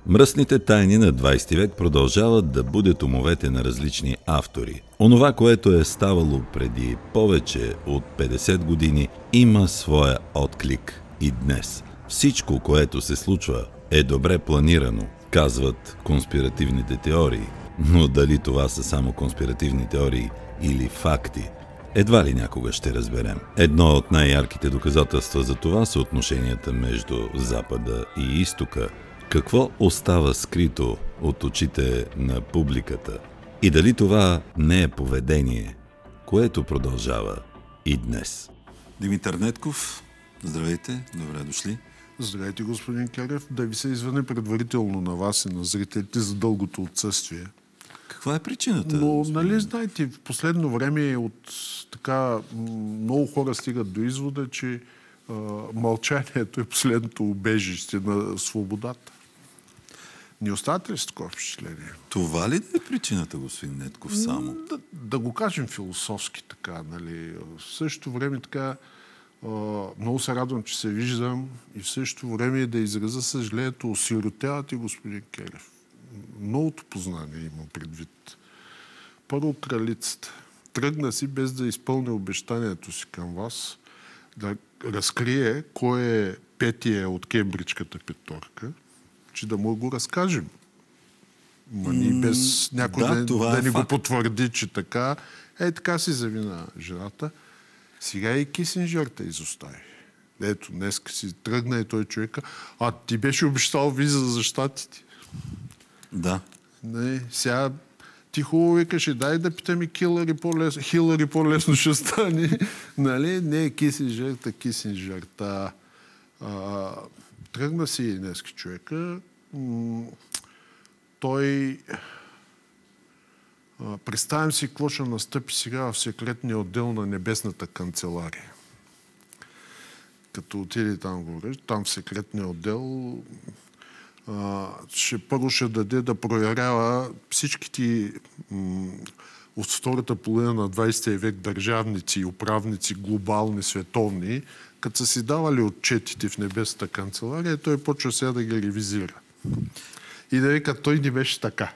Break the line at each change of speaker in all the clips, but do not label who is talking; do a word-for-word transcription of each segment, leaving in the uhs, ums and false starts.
Мръсните тайни на двайсети век продължават да будят умовете на различни автори. Онова, което е ставало преди повече от петдесет години, има своя отклик и днес. Всичко, което се случва, е добре планирано, казват конспиративните теории. Но дали това са само конспиративни теории или факти, едва ли някога ще разберем. Едно от най-ярките доказателства за това са отношенията между Запада и Изтока. Какво остава скрито от очите на публиката? И дали това не е поведение, което продължава и днес?
Димитър Нетков, здравейте, добре дошли.
Здравейте, господин Келев. Да ви се извини предварително на вас и на зрителите за дългото отсъствие.
Каква е причината?
Но,
господин?
нали знаете, в последно време от така много хора стигат до извода, че а, мълчанието е последното убежище на свободата. Не оставате ли с такова впечатление?
Това ли да е причината, господин Нетков, само?
Да, да го кажем философски така, нали. В същото време така а, много се радвам, че се виждам и в същото време да изразя съжалението. Осиротявате, господин Келев. Многото познание имам предвид. Първо, кралицата. Тръгна си без да изпълни обещанието си към вас, да разкрие кой е петия от кембриджката петорка, че да му го разкажем. Ма ни без някой
да,
да, да
е
ни
факт.
го потвърди, че така. Е, така си завина жената. Сега и Кисинджър те изостави. Ето, днес си тръгна и той човека. А ти беше обещал виза за щатите.
Да.
Не, сега ти хубаво викаше, дай да питаме Хилари по-лесно, Хилари по-лесно ще стане. Нали? Не е Кисинджър, та Кисинджър. Та, а, тръгна си днески човека. М- той... А, представям си какво ще настъпи сега в секретния отдел на Небесната канцелария. Като отиде там, говориш, там в секретния отдел... Uh, ще първо ще даде да проверява всичките м- от втората половина на двайсети век държавници и управници, глобални, световни, като са си давали отчетите в Небесната канцелария, той почва сега да ги ревизира. И да вика, той не беше така.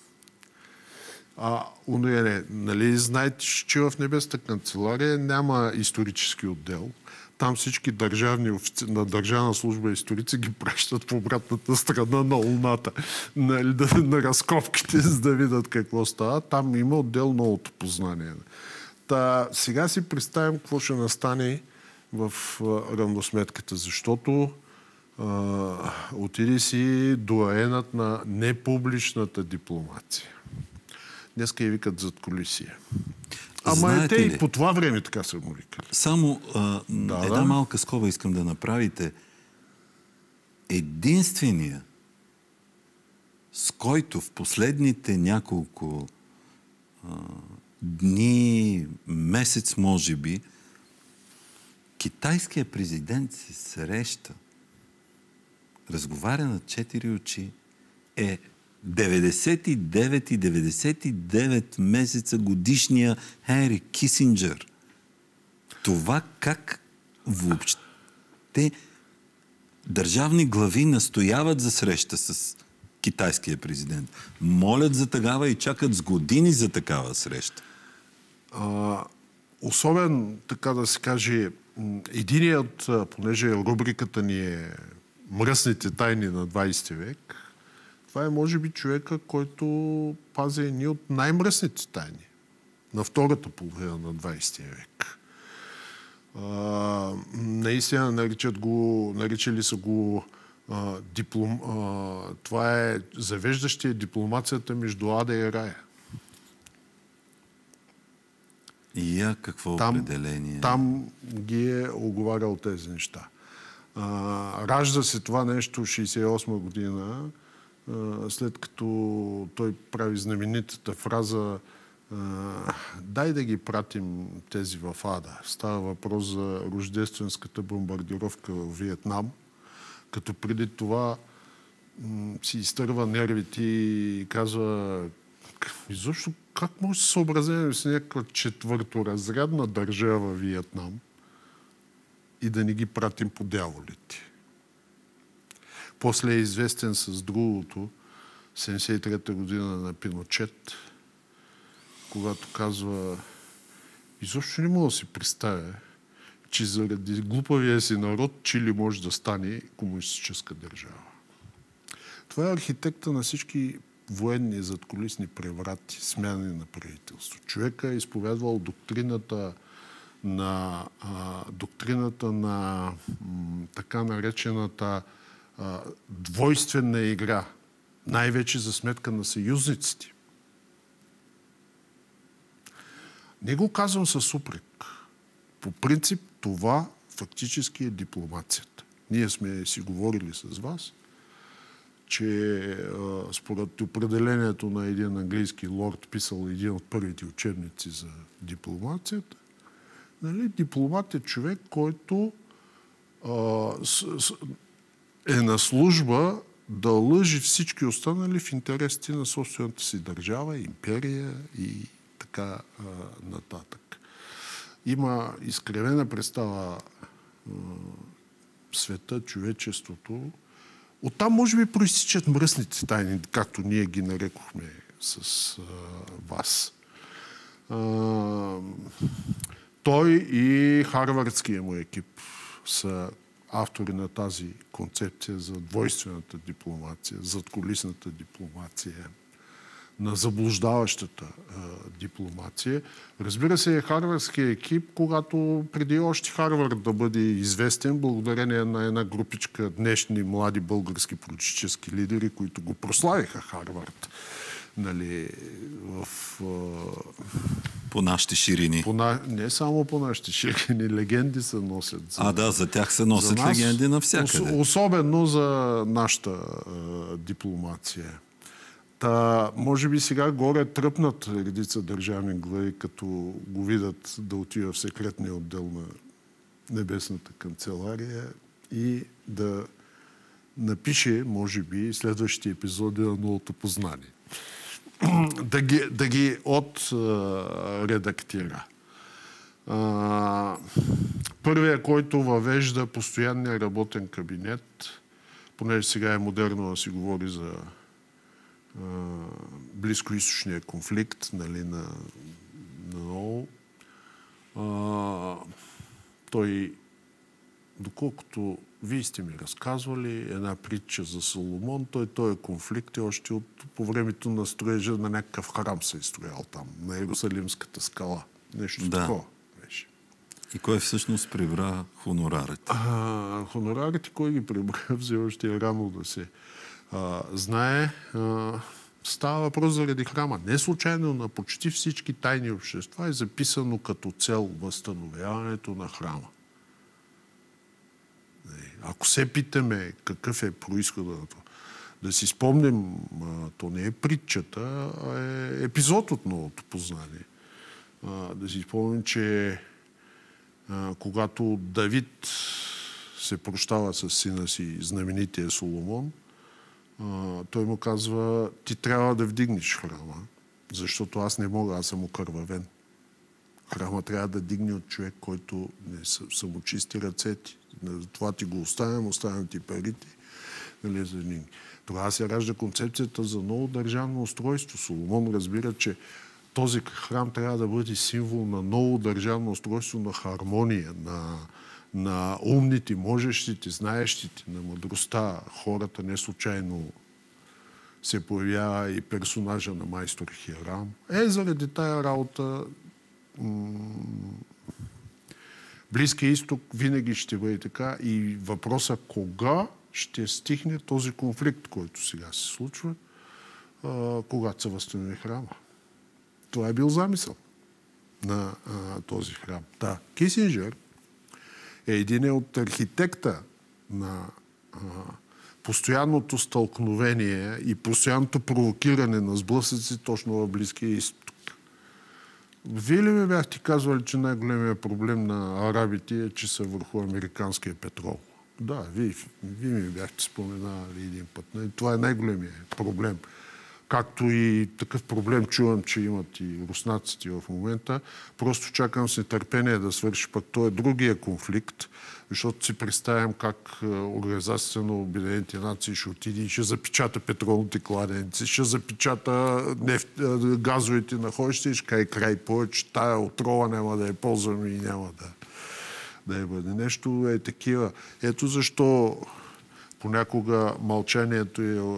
А, не, не, нали, знаете, че в Небесната канцелария няма исторически отдел. Там всички държавни офици... на държавна служба историци ги пращат по обратната страна на Луната. Нали, да, на разкопките, за да видят какво става. Там има отдел новото познание. Та, сега си представим какво ще настане в а, равносметката, защото а, отиде си доаенът на непубличната дипломация. Днеска и викат зад колисия. Ама те и по това време така са му викали.
Само а, да, една да. малка скоба искам да направите. Единствения, с който в последните няколко а, дни, месец може би, китайският президент се среща, разговаря на четири очи, е деветдесет и девет и деветдесет и девет месеца годишния Хенри Кисинджър. Това как въобще държавни глави настояват за среща с китайския президент. Молят за такава и чакат с години за такава среща.
А, особен, така да се каже, единият, понеже рубриката ни е мръсните тайни на двайсети век, това е, може би, човека, който пази едни от най-мръсните тайни на втората половина на двайсети век. А, наистина наричат го, наричали са го а, диплом, а, това е завеждащия дипломацията между ада и рая.
И я какво
там,
определение?
Там ги е оговарял тези неща. А, ражда се това нещо в шейсет и осма година, след като той прави знаменитата фраза дай да ги пратим тези в ада. Става въпрос за рождественската бомбардировка в Виетнам, като преди това м- си изтърва нервите и казва изобщо как може да се съобразим с някаква четвърторазрядна държава в Виетнам и да не ги пратим по дяволите. После е известен с другото, седемдесет и трета година на Пиночет, когато казва: изобщо не мога да си представя, че заради глупавия си народ Чили може да стане комунистическа държава. Това е архитекта на всички военни задкулисни преврати, смяни на правителство. Човека е изповядвал доктрината на, а, доктрината на м, така наречената а, двойствена игра, най-вече за сметка на съюзниците. Не го казвам със упрек. По принцип това фактически е дипломацията. Ние сме си говорили с вас, че а, според определението на един английски лорд, писал един от първите учебници за дипломацията, нали, дипломат е човек, който а, с, с, е на служба да лъжи всички останали в интересите на собствената си държава, империя и така а, нататък. Има изкривена представа а, света, човечеството. Оттам може би проистичат мръсните тайни, както ние ги нарекохме с а, вас. А, той и харвардския му екип са автори на тази концепция за двойствената дипломация, задкулисната дипломация, на заблуждаващата а, дипломация. Разбира се, харвардския екип, когато преди още Харвард да бъде известен, благодарение на една групичка днешни млади български политически лидери, които го прославиха Харвард, нали, в... А...
По нашите ширини.
По на... Не само по нашите ширини, легенди се носят. За...
А да, за тях се носят нас, легенди навсякъде.
Ос... Особено за нашата а, дипломация. Та, може би сега горе тръпнат редица държавни глави, като го видят да отива в секретния отдел на Небесната канцелария и да напише, може би, следващите епизоди на Новото познание. да, ги, да ги отредактира. Първият, който въвежда постоянния работен кабинет, понеже сега е модерно да си говори за близкоизточния конфликт, нали, на, на ново. А, той, доколкото вие сте ми разказвали една притча за Соломон, той този конфликт е още от, по времето на строежа на някакъв храм се е строял там, на Иерусалимската скала. Нещо
да.
такова беше.
И кой всъщност прибра хонорарите?
А, хонорарите, кой ги прибра, все още е рано да се а, знае. А, става въпрос заради храма. Не случайно на почти всички тайни общества е записано като цел възстановяването на храма. Ако се питаме какъв е произходът на това, да си спомним, то не е притчата, а е епизод от Новото познание. Да си спомним, че когато Давид се прощава с сина си, знаменития Соломон, той му казва: ти трябва да вдигнеш храма, защото аз не мога, аз съм окървавен. Храма трябва да дигне от човек, който не самочисти ръцете. Това ти го оставям, оставям ти парите. Нали, за дигне. Тогава се ражда концепцията за ново държавно устройство. Соломон разбира, че този храм трябва да бъде символ на ново държавно устройство, на хармония, на, на умните, можещите, знаещите, на мъдростта. Хората не случайно се появява и персонажа на майстор Хирам. Е, заради тая работа Близкия изток винаги ще бъде така и въпросът кога ще стихне този конфликт, който сега се случва, а, когато се възстанови храма. Това е бил замисъл на а, този храм. Да, Кисинджер е един от архитекта на а, постоянното стълкновение и постоянното провокиране на сблъсъци точно в Близкия изток. Вие ли ми бяхте казвали, че най-големият проблем на арабите е, че са върху американския петрол? Да, вие, вие ми бяхте споменали един път. Това е най-големият проблем. както и такъв проблем чувам, че имат и руснаците в момента. Просто чакам с нетърпение да свърши пък той е другия конфликт, защото си представям как Организацията на Обединените нации ще отиде и ще запечата петролните кладенци, ще запечата нефт, газовите находища и ще кай край повече. Тая отрова няма да я ползваме и няма да, да я бъде. Нещо е такива. Ето защо понякога мълчанието е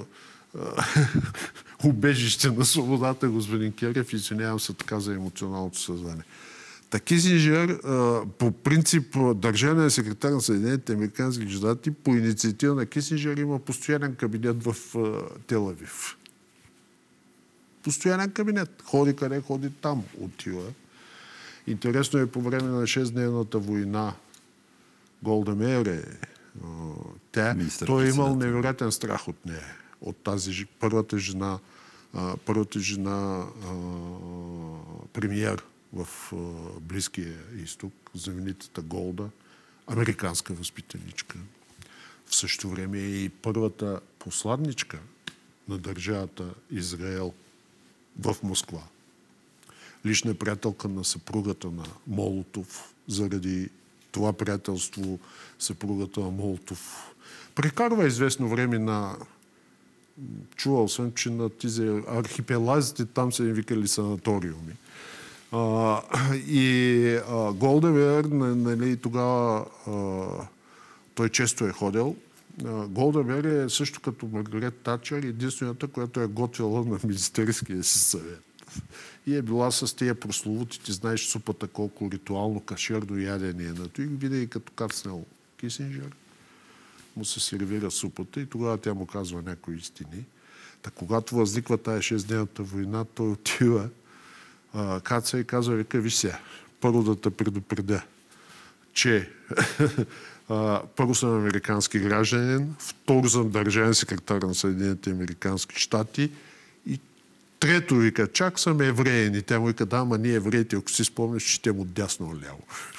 убежище на свободата, господин Керев, и извинявам се така за емоционалното съзнание. Та Кисинджер, по принцип, държавният секретар на Съединените американски щати, по инициатива на Кисинджер има постоянен кабинет в Тел Авив. Постоянен кабинет. Ходи къде, ходи там, отива. Интересно е, по време на шестдневната война Голда Меир е тя, той е имал невероятен страх от нея. От тази първата жена, първата жена премиер в Близкия изток, знаменитата Голда, американска възпитаничка. В същото време е и първата посладничка на държавата Израел в Москва. Лична приятелка на съпругата на Молотов. Заради това приятелство съпругата на Молотов прекарва известно време на... Чувал съм, че на тези архипелазите там са им викали санаториуми. А, и а, Голда Меир, нали, тогава а, той често е ходил. А, Голда Меир е също като Маргарет Тачър, единствената, която е готвила на министерския си съвет. И е била с тия прословутите, знаеш супата колко ритуално кашерно ядене е на той. И винаги като кацнал Кисинджер, му се сервира супата и тогава тя му казва някои истини. Та когато възниква тая шестдневната война, той отива, а, каца и казва, вика, виж сега, първо да те предупредя, че а, първо съм американски гражданин, второ съм държавен секретар на Съединените американски щати и трето, вика, чак съм евреин. И тя му вика, да, ама ние евреите, ако си спомняш, ще му дясно ляво.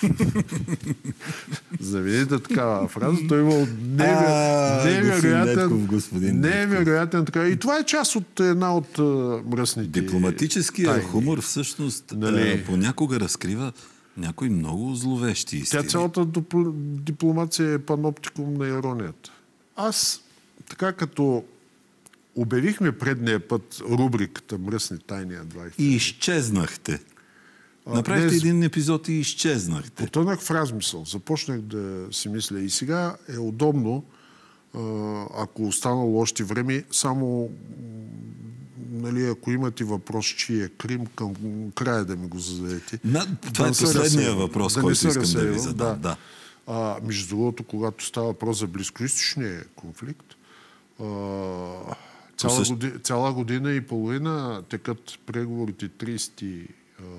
Заведете такава фраза. Той имал невероятен... Невероятен така. И това е част от една от мръсните...
Дипломатическия хумор всъщност нали... понякога разкрива някои много зловещи истини.
Тя цялата дипломация е паноптикум на иронията. Аз така като обявихме предния път рубриката Мръсни тайни на двайсет.
И изчезнахте. Направихте а, един епизод и изчезнахте.
Потънах в размисъл. Започнах да си мисля. И сега е удобно, ако останало още време, само нали, ако имате въпрос, чи е Крим, към края да ми го зададете.
На, това да е последния въпрос, да който искам разсеял, да ви задам. Да. Да.
А, между другото, когато става въпрос за близкоизточния конфликт, а, цяла, също... година, цяла година и половина текат преговорите трийсет и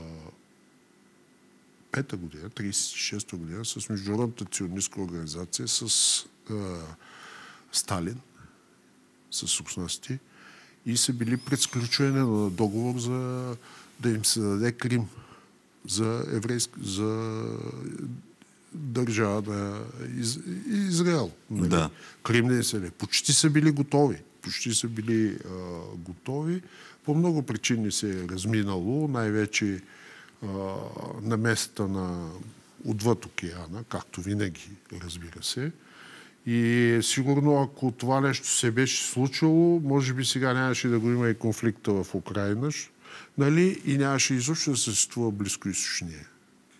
пета година, трийсет и шеста година с Международната ционистка организация, с а, Сталин, с окснасти, и са били пред сключване на договор за да им се даде Крим за еврейска, за държава на Из... Израел.
Да.
Крим не се. Почти са били готови. Почти са били а, готови. По много причини се е разминало, най-вече а, на местата на отвъд океана, както винаги, разбира се. И сигурно, ако това нещо се беше случило, може би сега нямаше да го има и конфликта в Украйна, нали? И нямаше изобщо да се съществува близкоизточния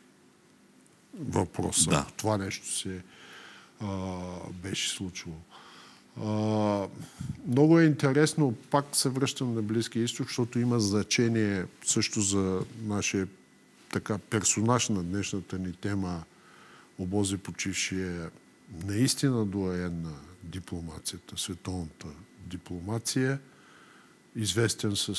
въпрос.
Да.
Това нещо се а, беше случило. А, много е интересно, пак се връщам на Близкия изток, защото има значение също за нашия така персонаж на днешната ни тема, обози почившия наистина доайен на дипломацията, световната дипломация, известен с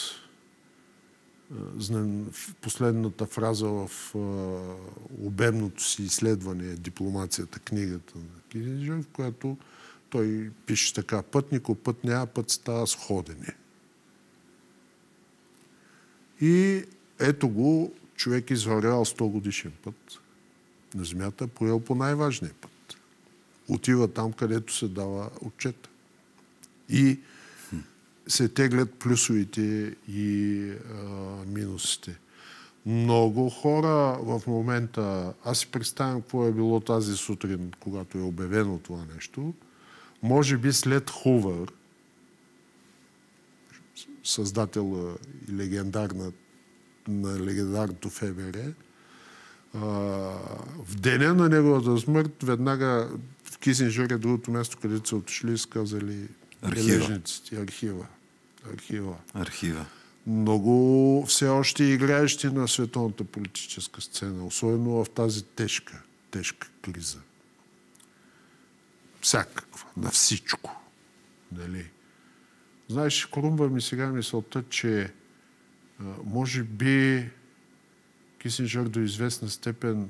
последната фраза в обемното си изследване "Дипломацията", книгата на Кисинджер, в която той пише така: пътнико път няма, път става с ходене. И ето го, човек извървял сто годишен път на земята, поел по най-важния път. Отива там, където се дава отчета. И се теглят плюсовите и а, минусите. Много хора в момента, аз си представям какво е било тази сутрин, когато е обявено това нещо, може би след Хувър, създател и легендарна на легендарното ФБР, в деня на неговата смърт, веднага в Кисинджър е другото място, където са отишли и сказали бележниците. Архива. Архива.
Архива.
Много все още играещи на световната политическа сцена, особено в тази тежка, тежка криза. Всякаква, на всичко. Нали? Знаеш, хрумва ми сега мисълта, че а, може би Кисинджър до известна степен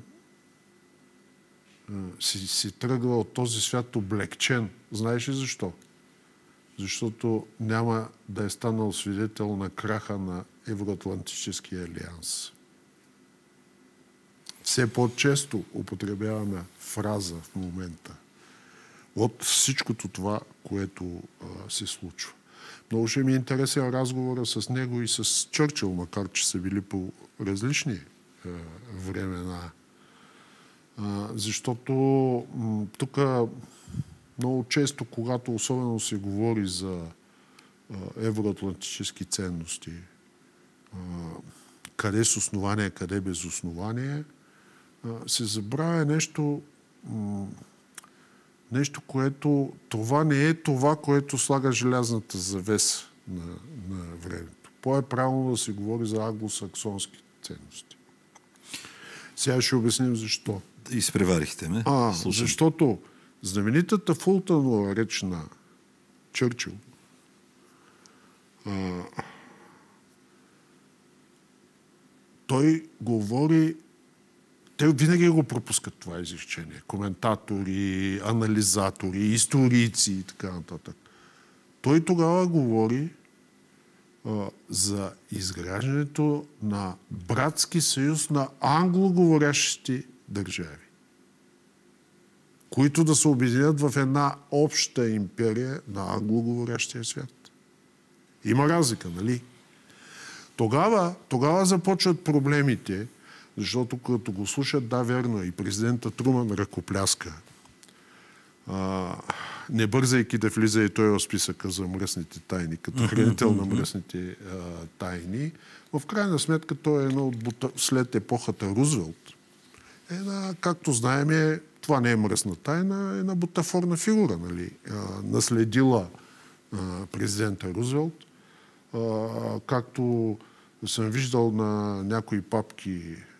а, си, си тръгва от този свят облегчен. Знаеш ли защо? Защото няма да е станал свидетел на краха на Евроатлантическия алианс. Все по-често употребяваме фраза в момента от всичкото това, което а, се случва. Много ще ми е интересен разговора с него и с Чърчил, макар че са били по различни а, времена. А, защото тук много често, когато особено се говори за а, евроатлантически ценности, а, къде с основание, къде без основание, а, се забравя нещо, м- нещо, което това не е това, което слага желязната завеса на, на времето. По-е-правилно да се говори за англосаксонски ценности. Сега ще обясним защо.
Изпреварихте ме.
А, защото знаменитата Фултънова реч на Чърчил а, той говори, те винаги го пропускат това изречение. Коментатори, анализатори, историци и така нататък. Той тогава говори а, за изграждането на братски съюз на англоговорящи държави, които да се обединят в една обща империя на англоговорящия свят. Има разлика, нали? Тогава, тогава започват проблемите, защото като го слушат, да, верно, и президента Труман ръкопляска. А, не бързайки да влиза и той в списъка за мръсните тайни, като хранител на мръсните а, тайни. Но в крайна сметка той е едно от бута... след епохата Рузвелт. Една, както знаем, е, това не е мръсна тайна, е една бутафорна фигура, нали? А, наследила а, президента Рузвелт. А, както съм виждал на някои папки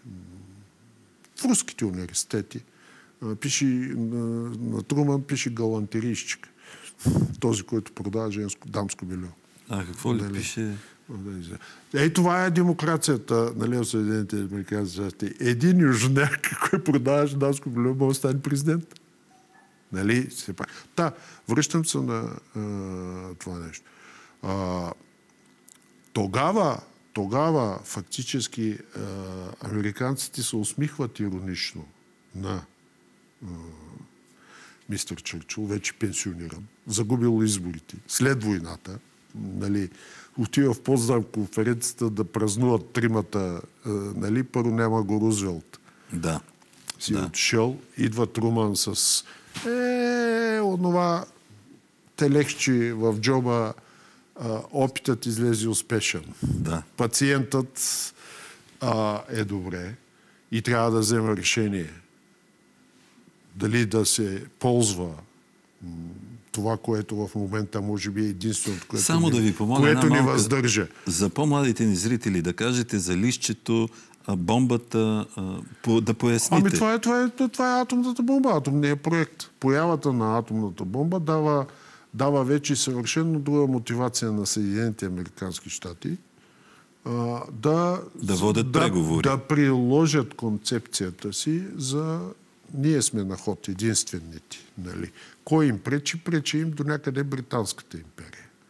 в руските университети, а, пише, на, на Труман пише галантерийщик. Този, който продава женско, дамско бельо.
А какво ли
нали?
пише?
Ей, това е демокрацията, нали, в Съединените американски щати. Един южняк, който продаваш дамско бельо, може да стане президент. Нали? Та, връщам се на а, това нещо. А, тогава, тогава фактически а, американците се усмихват иронично на а, мистер Чърчил, вече пенсиониран, загубил изборите след войната, нали, отива в Потсдам конференцията да празнуват тримата, а, нали, първо няма го Рузвелт.
Да.
Си
да.
отшъл, идва Труман с е, онова телехче в джоба, а, опитът излезе успешен.
Да.
Пациентът а, е добре и трябва да взема решение дали да се ползва м- това, което в момента може би е единственото, което,
Само
ни,
да ви помоля
което ни
малка,
въздържа.
За по-младите ни зрители да кажете за листчето, бомбата, по, да поясните.
Ами това е, това, е, това е атомната бомба. Атомният проект. Появата на атомната бомба дава, дава вече съвършено друга мотивация на Съединените американски щати а, да,
да водят
да,
преговори.
Да приложат концепцията си за ние сме на ход единствените. Нали? Кой им пречи? Пречи им до някъде Британската империя.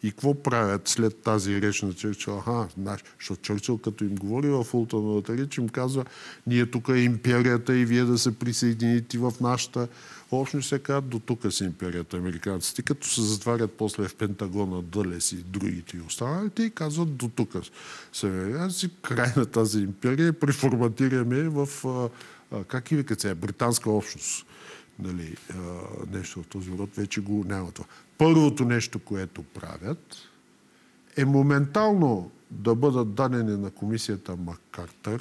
И какво правят след тази реч на Чърчил? Аха, знаеш, защото Чърчил като им говори в Фултоновата реч, им казва, ние тук е империята и вие да се присъедините в нашата общност. Се казват, до тук с империята американците, като се затварят после в Пентагона Дълес и другите и останалите и казват, до тук са американци, край на тази империя, преформатираме в, а, как и викат сега, британска общност. Нали, а, нещо от този род, вече го няма това. Първото нещо, което правят, е моментално да бъдат дадени на комисията Маккартър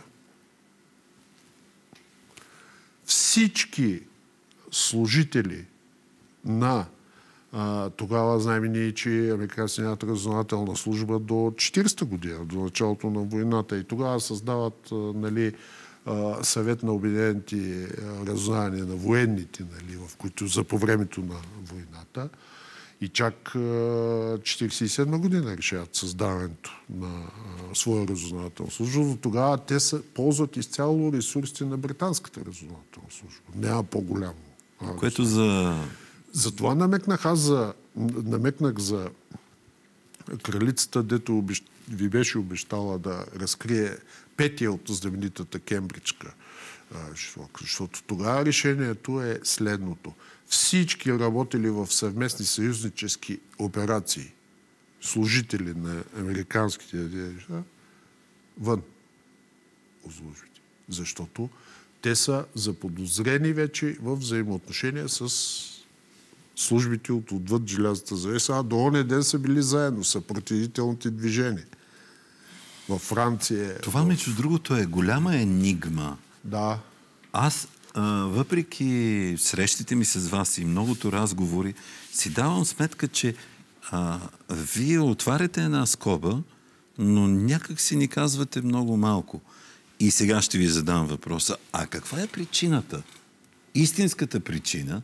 всички служители на а, тогава знаем ние, че американците нямат разузнавателна служба до четиридесета година, до началото на войната. И тогава създават а, нали, а, съвет на обединените разузнавания на военните, нали, в които за по времето на войната. И чак четиридесет и седма година решават създаването на а, своя разузнавателна служба. До тогава те са, ползват изцяло ресурсите на британската разузнавателна служба. Няма по-голямо.
Което за...
Затова намекнах аз за... намекнах за кралицата, дето обещ... ви беше обещала да разкрие петия от знаменитата кембриджка. Защото тогава решението е следното. Всички работили в съвместни съюзнически операции, служители на американските неща, вън от службите. Защото те са заподозрени вече в взаимоотношения с службите от отвъд желязната завеса, а до оня ден са били заедно, съпротивителните движения. Във Франция...
Това, между другото, е голяма енигма.
Да.
Аз, а, въпреки срещите ми с вас и многото разговори, си давам сметка, че а, вие отваряте една скоба, но някак си ни казвате много малко. И сега ще ви задам въпроса. А каква е причината? Истинската причина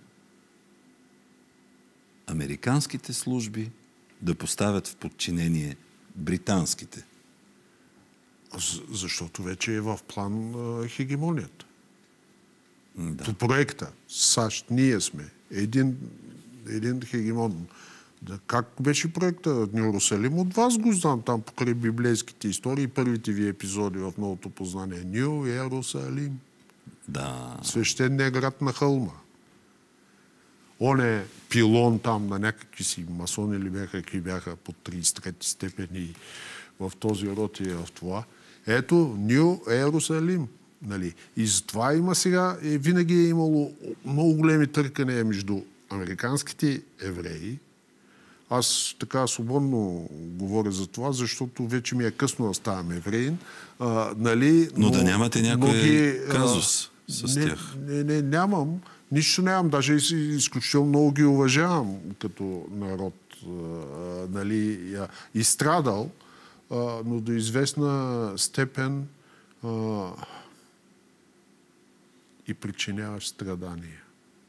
американските служби да поставят в подчинение британските?
Защото вече е в план а, хегемонията.
Да.
По проекта САЩ ние сме един, един хегемон. Да, как беше проекта Нью Иерусалим? От вас го знам там покрай библейските истории, първите ви епизоди в новото познание. Нью Иерусалим.
Да.
Свещения град на хълма. Он е пилон там на някакви си масони ли бяха, какви бяха по тридесет и трети степени в този род и в това. Ето, Нью Иерусалим. Нали. И затова има сега, е, винаги е имало много големи търкания между американските евреи. Аз така свободно говоря за това, защото вече ми е късно да ставам евреин. А, нали,
но, но да нямате някой
многи,
казус
а,
с
не,
тях.
Не, не, нямам. Нищо нямам. Даже изключително много ги уважавам като народ. А, нали, изстрадал, а, но до известна степен а, и причиняваш страдания.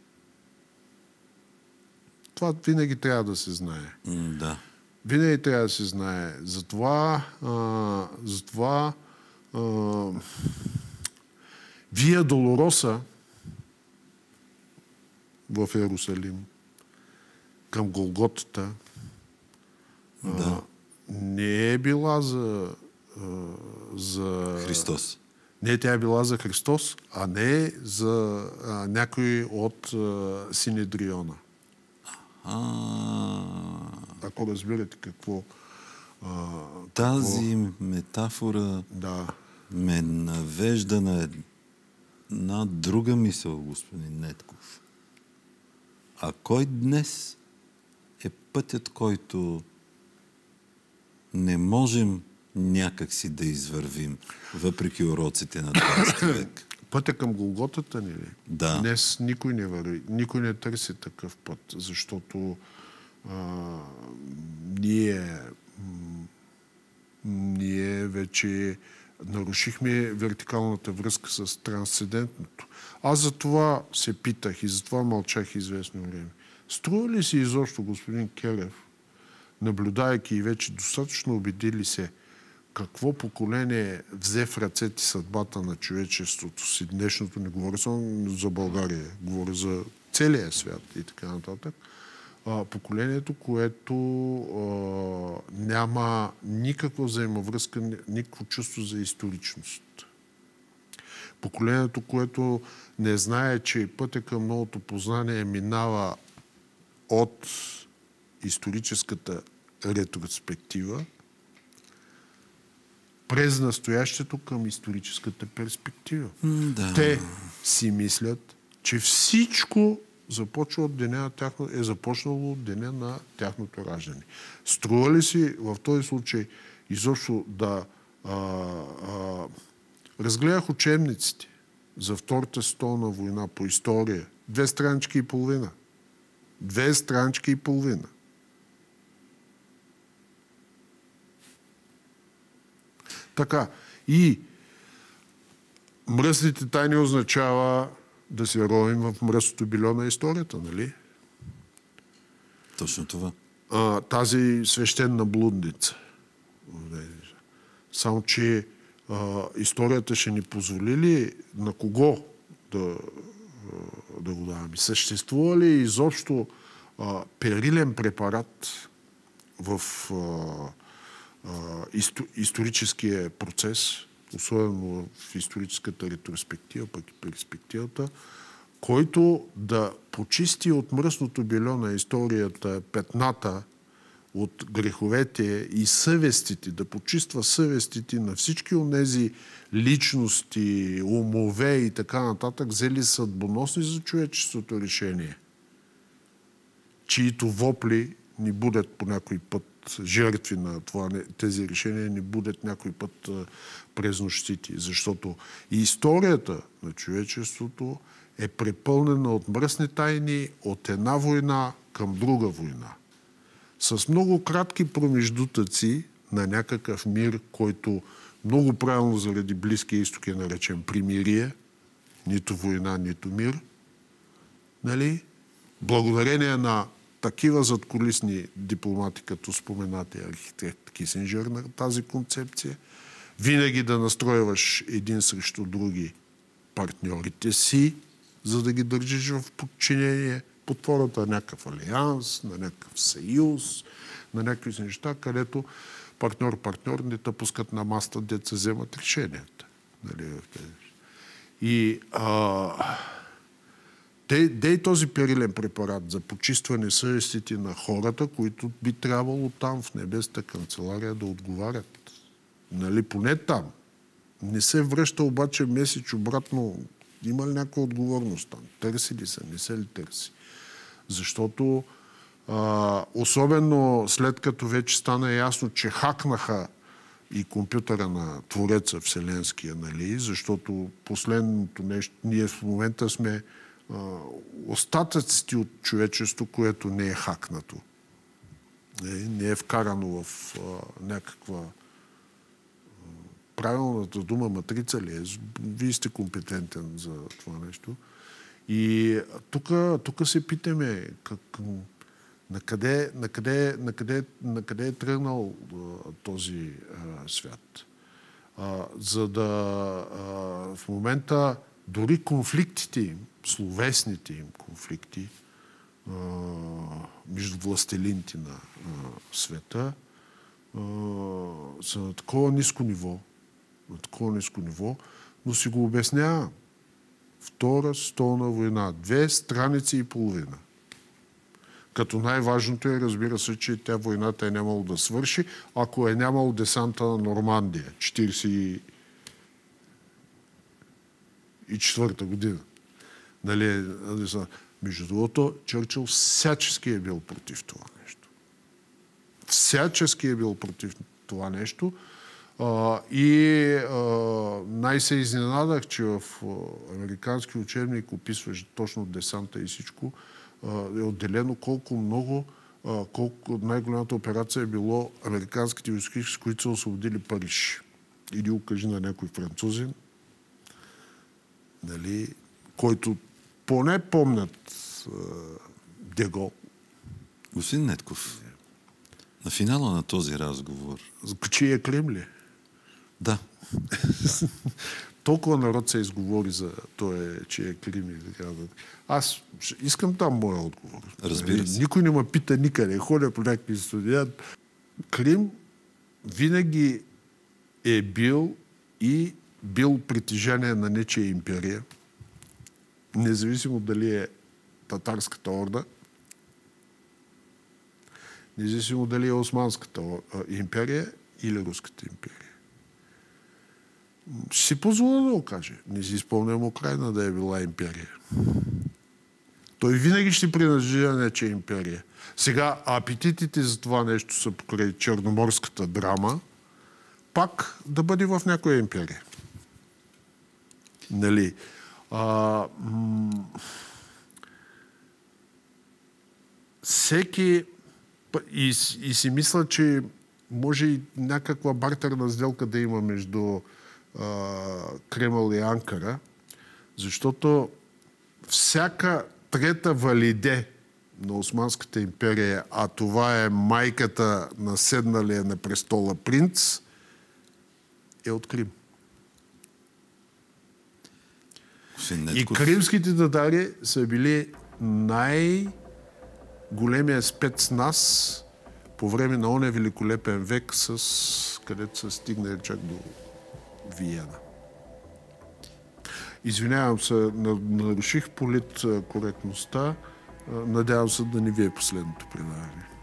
Това винаги трябва да се знае.
М, да.
Винаги трябва да се знае. Затова, а, затова а, Вия Долороса в Иерусалим към Голготата
Да.
а, не е била за, а, за...
Христос.
Не, тя е била за Христос, а не за а, някой от а, Синедриона.
А...
Ако разбирате какво... А,
Тази какво... метафора
да.
ме навежда на една друга мисъл, господин Нетков. А кой днес е пътят, който не можем някак си да извървим, въпреки уроците на двадесети век?
Пътя към Голготата ни ли?
Да.
Днес никой не върви, никой не търси такъв път, защото а, ние, м- ние вече нарушихме вертикалната връзка с трансцендентното. Аз за това се питах и за това мълчах известно време. Струва ли си изобщо, господин Келев, наблюдайки и вече достатъчно убедили се какво поколение взе в ръцете съдбата на човечеството си днешното, не говоря само за България, говоря за целия свят и така нататък, а, поколението, което а, няма никаква взаимовръзка, никакво чувство за историчност. Поколението, което не знае, че пътя към новото познание минава от историческата ретроспектива през настоящето към историческата перспектива.
Да.
Те си мислят, че всичко започва от деня на тяхно, е започнало от деня на тяхното раждане. Струва ли си в този случай изобщо да а, а, разгледах учебниците за Втората световна война по история. Две странички и половина. Две странички и половина. Така. И мръсните тайни означава да се ровим в мръсното бельо на историята, нали?
Точно това.
А, тази свещена блудница. Само, че а, историята ще ни позволи ли на кого да, да го даваме? Съществува ли изобщо а, перилен препарат в а, а, исто, историческия процес, особено в историческата ретроспектива, пък и перспективата, който да почисти от мръсното бельо на историята петната от греховете и съвестите, да почиства съвестите на всички онези личности, умове и така нататък, взели съдбоносни за човечеството решение, чието вопли ни будят по някой път, жертви на това, тези решения ни будят някой път а, през нощите. Защото и историята на човечеството е препълнена от мръсни тайни от една война към друга война. С много кратки промеждутъци на някакъв мир, който много правилно заради Близкия изток е наречен примирие, нито война, нито мир. Нали? Благодарение на такива задкулисни дипломати, като споменатия архитект Кисинджер на тази концепция, винаги да настройваш един срещу други партньорите си, за да ги държиш в подчинение под формата на някакъв алианс, на някакъв съюз, на някакви неща, където партньор-партньор не те пускат на маста, дето се вземат решенията. Нали? И а, де и този перилен препарат за почистване съвестите на хората, които би трябвало там в небесната канцелария да отговарят. Нали? Поне там. Не се връща обаче месец обратно. Има ли някаква отговорност там? Търси ли се? Не се ли търси? Защото а, особено след като вече стана ясно, че хакнаха и компютъра на Твореца Вселенския, нали? Защото последното нещо, ние в момента сме а, остатъците от човечество, което не е хакнато. Не, не е вкарано в а, някаква правилната дума матрица ли е? Вие сте компетентен за това нещо. И тук се питаме как, на, къде, на, къде, на, къде, на къде е тръгнал а, този а, свят. А, за да а, в момента дори конфликтите им, словесните им конфликти а, между властелините на а, света а, са на такова ниско ниво, на такова ниско ниво, но си го обяснявам. Втора световна война. Две страници и половина. Като най-важното е, разбира се, че тя войната е нямало да свърши, ако е нямало десанта на Нормандия, четиридесет и четвърта година. Нали, между другото, Чърчил всячески е бил против това нещо. Всячески е бил против това нещо. Uh, и uh, най-се изненадах, че в uh, американски учебник описваш точно десанта и всичко, uh, е отделено колко много, uh, колко най-голямата операция е било американските войски, с които са освободили Париж. Или окажи на някой французин, нали, който поне помнят uh, Дегол.
Господин Нетков, на финала на този разговор...
Чия Кремли?
Да.
толкова народ се изговори за той, че е Крим. Аз искам там моя отговор.
Разбира се.
Никой не ме пита никъде. Ходя по някакви студия. Крим винаги е бил и бил притежание на нечия империя. Независимо дали е татарската орда, независимо дали е Османската империя или Руската империя. Ще си позволя да го каже. Не си изпълням Украйна да е била империя. Той винаги ще принадлежи на нечия империя. Сега апетитите за това нещо са покрай черноморската драма, пак да бъде в някоя империя. Нали? А, м- всеки и, и си мисля, че може и някаква бартерна сделка да има между а, Кремъл и Анкара, защото всяка трета валиде на Османската империя, а това е майката на седналия на престола принц, е от Крим. И кримските татари са били най-големия спецназ по време на оня великолепен век, с където са стигнали чак до Виена. Извинявам се, наруших политкоректността. Надявам се да не ви е последното предаване.